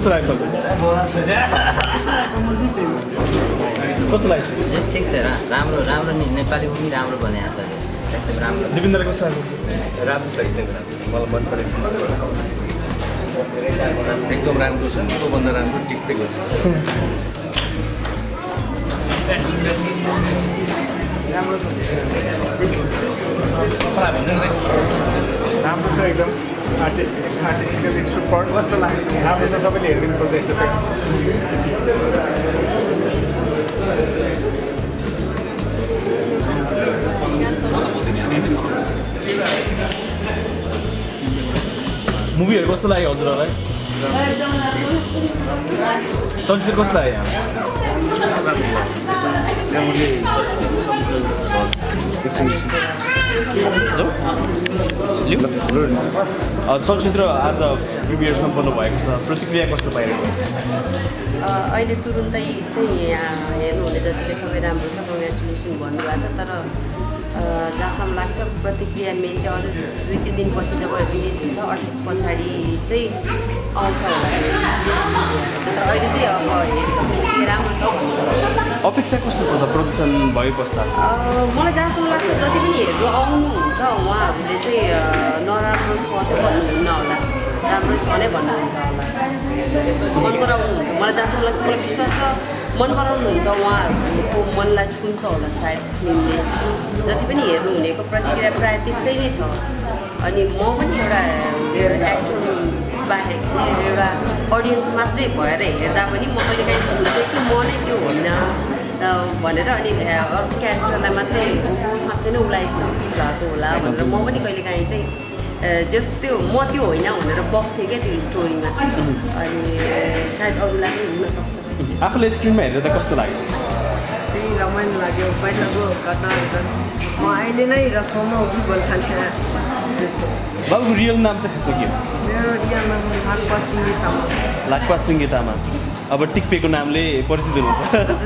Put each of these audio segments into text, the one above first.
कस्तो लाग्यो कस्तो लाग्यो जस ठिक छ राम्रो राम्रो नेपाली पनि राम्रो बनाएको छ एकदम राम्रो दिपेन्द्र कस्तो लाग्यो राम्रो छ एकदम मलाई मन परेको एकदम राम्रो छ त्योभन्दा राम्रो टिपेको छ राम्रो छ राम्रो छ एकदम आर्टिस्टिकली सुपर कस्तो लाग्यो राम्रो छ सबैले हेरिदिनु पर्छ यस्तो चाहिँ मुभीहरू कस्तो लाग्यो हजुरहरूलाई चलचित्र कस्तो लाग्यो चलचित्र आज प्रिमियर सम्पन्न भएको छ प्रतिक्रिया कस्तो पाइरहेको अहिले तुरुन्तै चाहिँ हेर्नुहुने जतिले सबै राम्रो छ कङ्ग्रेचुलेसन भन्नुभएको छ तर जहाँसम्म लाग्छ प्रतिक्रिया मेन चाहिँ अझ 2-3 दिनपछि जब रिलिज हुन्छ 28 पछाडि चाहिँ आउँछ होला तर अहिले चाहिँ अब हेरिसक्ने राम्रो छ अपेक्षा कस्तो छ त प्रदर्शन भए पश्चात मलाई जहाँसम्म लाग्छ जति पनि हेर्नु आउनुहुन्छ उहाँहरूले चाहिँ नराम्रो छ चाहिँ भन्नुहुन्न होला राम्रो छ नै भन्नुहुन्छ होला मन पराउनुहुन्छ मलाई जहाँसम्म लाग्छ मलाई विश्वास छ मन पराउनुहुन्छ उहाँहरूको मनलाई छुन्छ होला सायद फिल्मले जति पनि हेर्नुहुनेको प्रतिक्रिया प्रायः त्यस्तै नै छ अनि म पनि एउटा एक्टर बाहेक चाहिँ एउटा अडियन्स मात्रै भएर हेर्दा पनि म कहिले काहीँ सुन्दै कि म नै त्यो होइन भनेर अनि अर्को क्यारेक्टरलाई मात्रै साँच्चै नै उसलाई यस्तो फिल भएको होला भनेर म पनि कहिले काहीँ चाहिँ जस्तो म त्यो होइन भनेर बग्थेँ क्या त्यो स्टोरीमा अनि सायद अरूलाई पनि हुनसक्छ आफूले स्क्रिनमा हेरेर त कस्तो लाग्यो त्यही रमाइलो लाग्यो पहिलाको घटनाहरू त म अहिले नै रसोमा उठि बोल्न थाल्थेँ त्यस्तो बाबुको रियल नाम चाहिँ के हो मेरो रियल नाम लाक्पा सिङ्गे तामाङ लाक्पा सिङ्गे तामाङ अब टिक्पेको नामले परिचित हुनुहुन्छ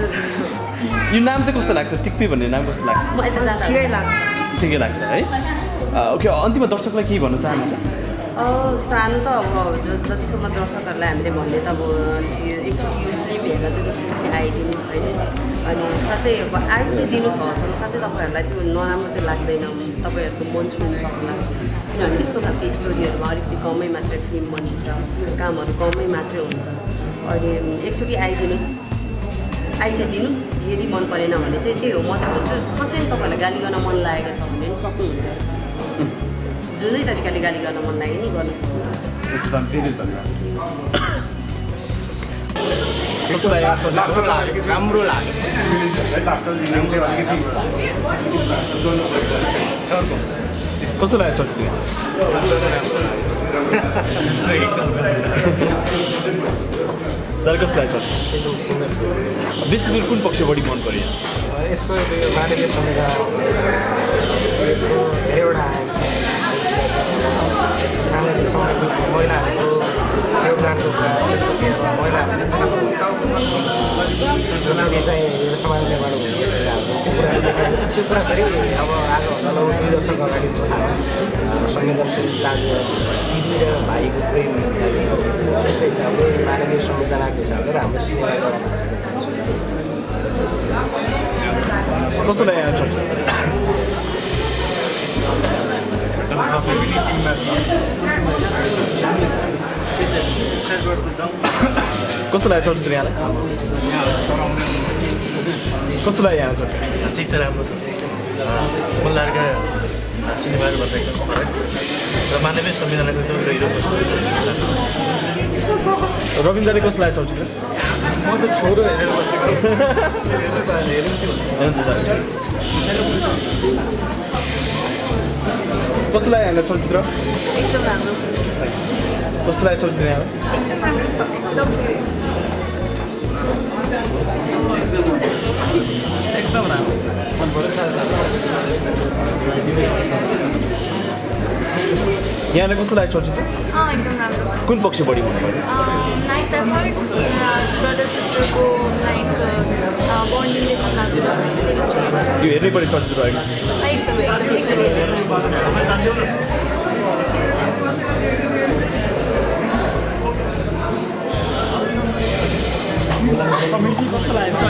यो नाम चाहिँ कस्तो लाग्छ टिक्पे भन्ने नाम कस्तो लाग्छ ठिकै लाग्छ ठिकै लाग्छ है ओके अन्तिममा दर्शकलाई के भन्न चाहनुहुन्छ सानो त अब जतिसम्म दर्शकहरूलाई हामीले भन्ने त अब एकचोटि यो फिल्म हेर्दा चाहिँ जसरी आइदिनुहोस् होइन अनि साँच्चै अब आइ चाहिँ दिनुहोस् हल्छौँ साँच्चै तपाईँहरूलाई त्यो नराम्रो चाहिँ लाग्दैन तपाईँहरूको मन छुन्छ होला किनभने यस्तो खालको स्टोरीहरूमा अलिकति कमै मात्रै फिल्म बनिन्छ कामहरू कमै मात्रै हुन्छ अनि एकचोटि आइदिनुहोस् आइ चाहिँ दिनुहोस् यदि मन परेन भने चाहिँ त्यही हो म चाहिँ भन्छु साँच्चै तपाईँहरूलाई गाली गर्न मन लागेको छ भने पनि सक्नुहुन्छ जुनै तरिकाले गाली गर्न मन लाग्यो नि गर्न सक्नुहुन्छ राम्रो लाग्यो कस्तो लाग्यो चलचित्र दाल कस्तो लाग्यो विशेष कुन पक्ष बढी मन पर्यो यसको यो मानवीय संविधान यसको धेरैवटा सामाजिक सामाजिक महिलाहरूको योगदानको कुरा त्यसपछि महिलाहरूले जसरी चाहिँ यो समाज निर्माण हुने कुराहरू त्यो कुराहरू देखाइन्छ त्यो कुरा फेरि अब आज 2 दशक अगाडि संवेदनशील दाजु दिदी र भाइको प्रेम त्यस्तै हिसाबले मानवीय संविधानको हिसाबले हाम्रो सिनेमा गर्न सकेको छ कस्तो लाग्यो चलचित्र कस्तो लाग्यो चलचित्र यहाँलाई कस्तो लाग्यो यहाँ चलचित्र ठिक छ राम्रो छ मल्लारका सिनेमाहरू भन्दा एकदम र मानवीय संविधानको एकदम गहिरो रविन्द्रले कस्तो लाग्यो चलचित्र म त छोरो हेरेर बसेको कस्तो लाग्यो यहाँलाई चलचित्र एकदम राम्रो कस्तो लाग्यो चलचित्र यहाँलाई एकदम राम्रो छ एकदम राम्रो छ मन पर्यो यहाँलाई कस्तो लाग्यो चलचित्र एकदम राम्रो कुन पक्ष बढी मन पर्यो नाइस एफर्ट ब्रदर सिस्टरको लाइक बन्डिङले देखाएको छ यो हेर्नै पर्ने चलचित्र अहिले एकदमै समीरजी कस्तो लाग्यो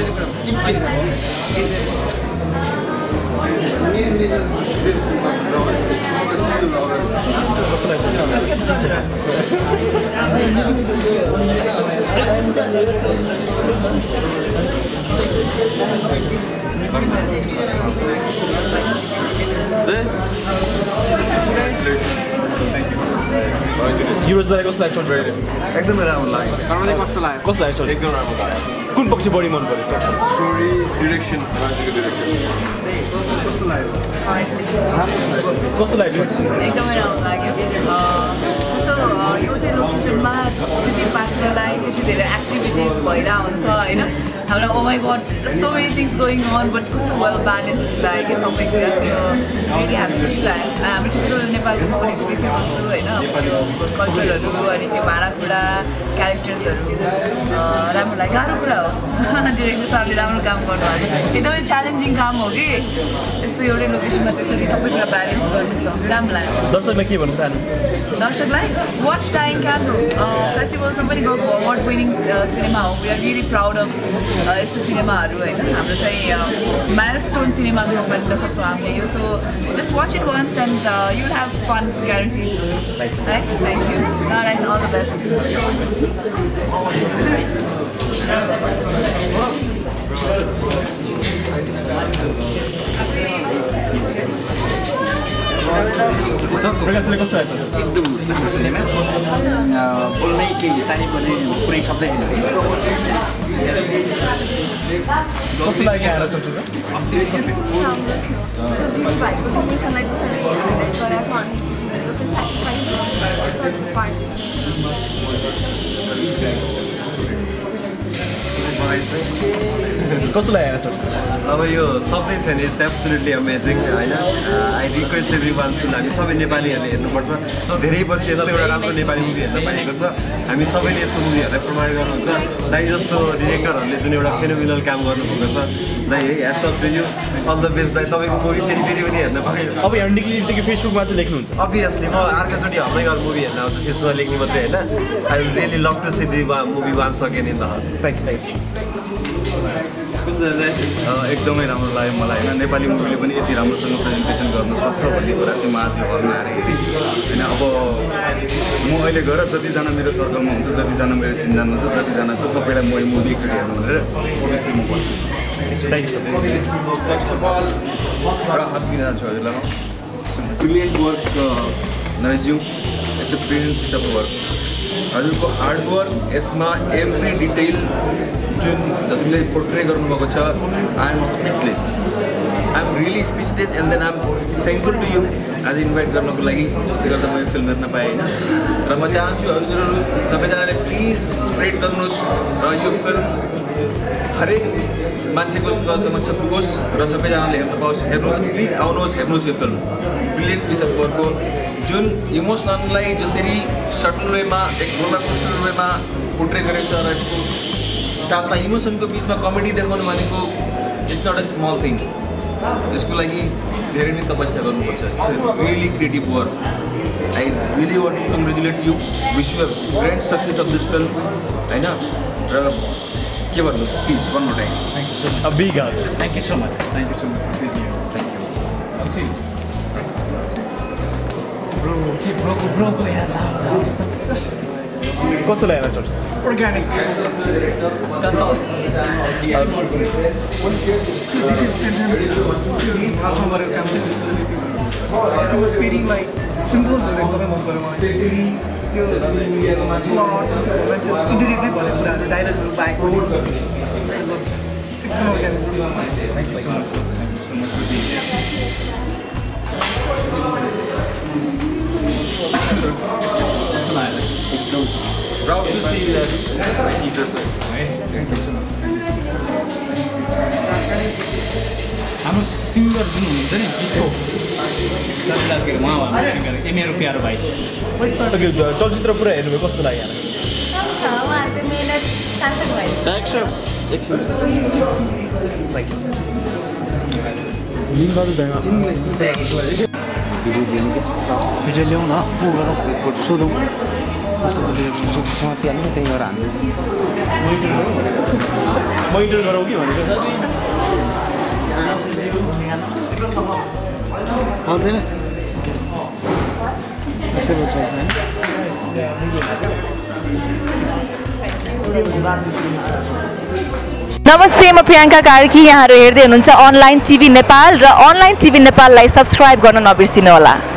युवराजलाई कस्तो लाग्छ एकदमै राम्रो लाग्यो तपाईँलाई कस्तो लाग्यो एकदम राम्रो लाग्यो कुन पक्ष बढी मन पर्यो स्टोरी डिरेक्सन कस्तो लाग्यो कस्तो लाग्यो एकदमै राम्रो लाग्यो कस्तो यो चाहिँ लोकेसनमा त्यति पात्रलाई त्यति धेरै एक्टिभिटिज भइरहेको हुन्छ होइन हामीलाई oh my god so many things going on but कस्तो वेल ब्यालेन्स्ड लाग्यो कि सबै कुरा फेरि हामी खुसी लाग्यो हाम्रो ठुलो नेपालको पौडेको विषयवस्तु होइन कल्चरहरू अनि त्यो भाँडाकुँडा क्यारेक्टर्सहरू राम्रो लाग्यो गाह्रो कुरा हो डिरेक्टर सरले राम्रो काम गर्नुभएको छ एकदमै च्यालेन्जिङ काम हो कि यस्तो एउटै लोकेसनमा त्यसरी सबै कुरा ब्यालेन्स गर्नु छ राम्रो लाग्यो दर्शकलाई के भन्नु चाहनुहुन्छ दर्शकलाई वाच टाइम क्यान्डल फेस्टिभलमा पनि गएको अवार्ड विनिङ सिनेमा हो we are really proud of यस्तो सिनेमाहरू होइन हाम्रो चाहिँ माइलस्टोन सिनेमा भन्न सक्छौँ हामीले यो so just watch it once and you will have fun guarantee right thank you right all the best प्रकाशले कस्तो लाग्छ एकदम राम्रो सिनेमा बोल्नै केही तारिफ गर्ने कुनै शब्दै छैन कस्तो लाग्यो आएर चलचित्र कस्तो लाग्यो चलचित्र अब यो सबै छैन इट्स एब्सोल्युटली अमेजिङ होइन I request every one to हामी सबै नेपालीहरूले हेर्नुपर्छ धेरै पछि यस्तो एउटा राम्रो नेपाली मुभी हेर्न पाएको छ हामी सबैले यस्तो मुभीहरूलाई प्रमाण गर्नुहुन्छ दाइ जस्तो डिरेक्टरहरूले जुन एउटा फेनोमिनल काम गर्नुभएको छ दाइ है hats off to you all the best दाइ तपाईँको मुभी फेरि पनि हेर्न पाएँ अब यहाँ निक्लिदेखि फेसबुकमा चाहिँ लेख्नुहुन्छ अभियसली म अर्कोचोटि हल्दै घर मुभी हेर्न आउँछु फेसबुकमा लेख्ने मात्रै होइन I will really love to see the movie once again in the hall thank you एकदमै राम्रो लाग्यो मलाई होइन नेपाली मुभीले पनि यति राम्रोसँग प्रेजेन्टेसन गर्न सक्छ भन्ने कुरा चाहिँ म आज हलमा आएर हेरेँ होइन अब म अहिले गएर जतिजना मेरो सर्कलमा हुन्छ जतिजना मेरो चिन्जान हुन्छ जतिजना छ सबैलाई म यो मुभी एकचोटि हेर्नु भनेर ओभियसली म भन्छु thank you first of all एउटा हात दिन जान्छु हजुरलाई ब्रिलियन्ट वर्क नरेज्यू it's a brilliant piece of work हजुरको हार्डवर्क यसमा एभ्री डिटेल जुन हजुरले पोर्ट्रे गर्नुभएको छ I am speechless I am really speechless and then I am thankful to you आज इन्भाइट गर्नको लागि जसले गर्दा म यो फिल्म हेर्न पाएँ होइन र म चाहन्छु हजुरहरू सबैजनाले प्लिज स्प्रेड गर्नुहोस् र यो फिल्म हरेक मान्छेको समक्ष पुगोस् र सबैजनाले हेर्न पाओस् हेर्नुहोस् प्लिज आउनुहोस् हेर्नुहोस् यो फिल्म ब्रिलियन्ट पिस अफ वर्कको जुन इमोसनलाई जसरी सटल वेमा एक रोलर कोस्टर वेमा पोर्ट्रे गरेको छ र यसको साथमा इमोसनको बिचमा कमेडी देखाउनु भनेको it's not a small thing यसको लागि धेरै नै तपस्या गर्नुपर्छ it's a really creative work I really want to congratulate you wish you great success of this film होइन र के भन्नु please one more time thank you so much big house thank you so much thank you so much कस्तो लाग्यो चलचित्र Organic. That's all. It was very like simple Proud to see that my teachers are हाम्रो singer जुन हुनुहुन्छ नि गीतको के उहाँ हाम्रो सिङ्गर ए मेरो प्यारो भाइ चलचित्र पुरा हेर्नुभयो कस्तो लाग्यो हिजो ल्याउँ न सोधौँ समाप्ति हाल्नु त्यही गरेर हामी मोनिटर गरौँ कि भनेको छ आउँदैन यसो चल्छ हैन नमस्ते म प्रियङ्का कार्की यहाँहरू हेर्दै हुनुहुन्छ अनलाइन टिभी नेपाल र अनलाइन टिभी नेपाललाई सब्स्क्राइब गर्न नबिर्सिनु होला